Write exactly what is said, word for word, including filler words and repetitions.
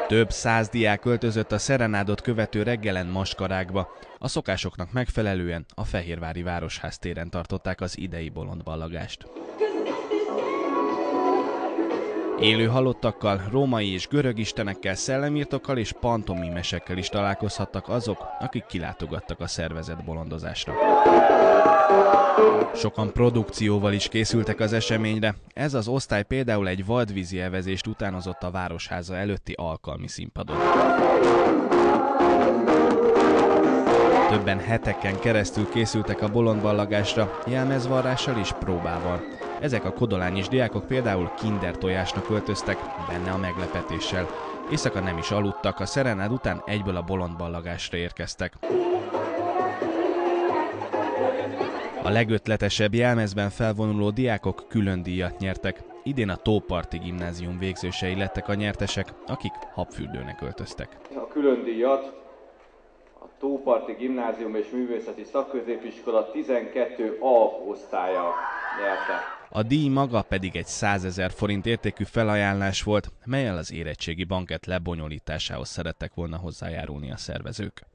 Több száz diák költözött a szerenádot követő reggelen maskarákba. A szokásoknak megfelelően a Fehérvári Városház téren tartották az idei bolondballagást. Élő halottakkal, római és görög istenekkel, szellemírtokkal és pantomimesekkel is találkozhattak azok, akik kilátogattak a szervezett bolondozásra. Sokan produkcióval is készültek az eseményre. Ez az osztály például egy vadvízi evezést utánozott a Városháza előtti alkalmi színpadon. Többen heteken keresztül készültek a bolondballagásra, jelmezvarrással és próbával. Ezek a kodolányis diákok például kinder tojásnak öltöztek, benne a meglepetéssel. Éjszaka nem is aludtak, a szerenád után egyből a bolondballagásra érkeztek. A legötletesebb jelmezben felvonuló diákok külön díjat nyertek. Idén a Tóparti Gimnázium végzősei lettek a nyertesek, akik habfürdőnek öltöztek. A külön díjat a Tóparti Gimnázium és Művészeti Szakközépiskola tizenkettő A osztálya nyerte. A díj maga pedig egy százezer forint értékű felajánlás volt, mellyel az érettségi bankett lebonyolításához szerettek volna hozzájárulni a szervezők.